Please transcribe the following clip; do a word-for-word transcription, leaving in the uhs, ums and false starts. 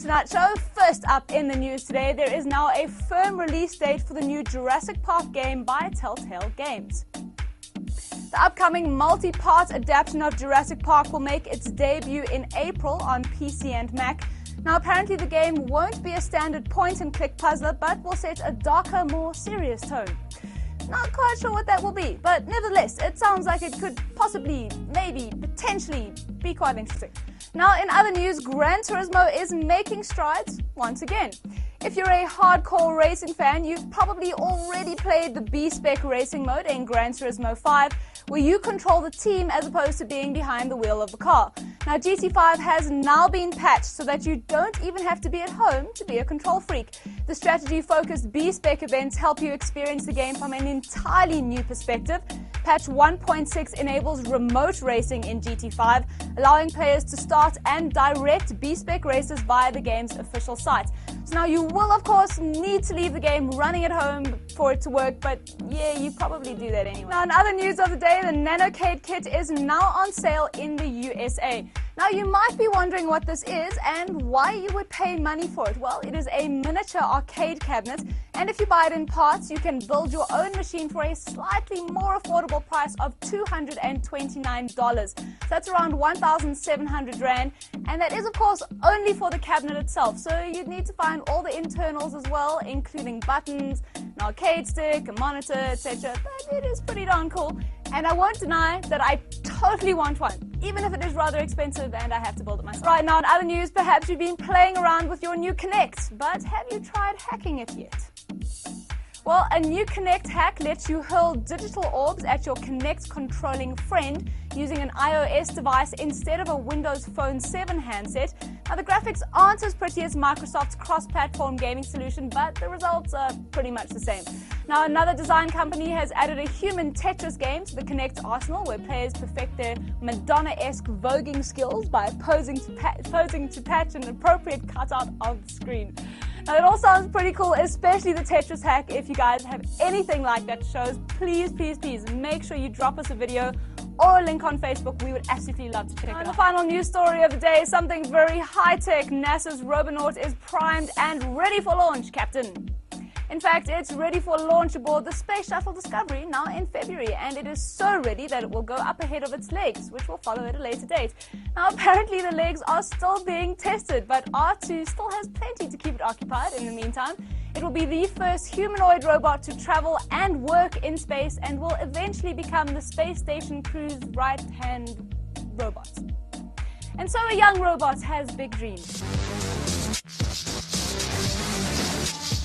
Tonight show, first up in the news today, there is now a firm release date for the new Jurassic Park game by Telltale Games. The upcoming multi-part adaptation of Jurassic Park will make its debut in April on P C and Mac. Now apparently the game won't be a standard point-and-click puzzler, but will set a darker, more serious tone. Not quite sure what that will be, but nevertheless, it sounds like it could possibly, maybe, potentially be quite interesting. Now, in other news, Gran Turismo is making strides once again. If you're a hardcore racing fan, you've probably already played the B-Spec racing mode in Gran Turismo five, where you control the team as opposed to being behind the wheel of the car. Now, G T five has now been patched so that you don't even have to be at home to be a control freak. The strategy-focused B-Spec events help you experience the game from an entirely new perspective. Patch one point six enables remote racing in G T five, allowing players to start and direct B-Spec races via the game's official site. So now you will, of course, need to leave the game running at home for it to work, but yeah, you probably do that anyway. Now, in other news of the day, the Nanocade kit is now on sale in the U S A. Now, you might be wondering what this is and why you would pay money for it. Well, it is a miniature arcade cabinet, and if you buy it in parts, you can build your own machine for a slightly more affordable price of two hundred twenty-nine dollars. So that's around one thousand seven hundred rand, and that is, of course, only for the cabinet itself. So you'd need to find all the internals as well, including buttons, an arcade stick, a monitor, et cetera. But it is pretty darn cool, and I won't deny that I totally want one, even if it is rather expensive and I have to build it myself. Right now, in other news, perhaps you've been playing around with your new Kinect, but have you tried hacking it yet? Well, a new Kinect hack lets you hurl digital orbs at your Kinect controlling friend using an iOS device instead of a Windows Phone seven handset. Now, the graphics aren't as pretty as Microsoft's cross-platform gaming solution, but the results are pretty much the same. Now, another design company has added a human Tetris game to the Kinect arsenal, where players perfect their Madonna-esque voguing skills by posing to, pa- posing to patch an appropriate cutout of the screen. Now, it all sounds pretty cool, especially the Tetris hack. If you guys have anything like that to show us, please, please, please make sure you drop us a video or a link on Facebook. We would absolutely love to check it out. And the final news story of the day is something very high-tech. NASA's Robonaut is primed and ready for launch, Captain. In fact, it's ready for launch aboard the Space Shuttle Discovery now in February, and it is so ready that it will go up ahead of its legs, which will follow at a later date. Now, apparently the legs are still being tested, but R two still has plenty to keep it occupied in the meantime. It will be the first humanoid robot to travel and work in space, and will eventually become the space station crew's right-hand robot. And so a young robot has big dreams.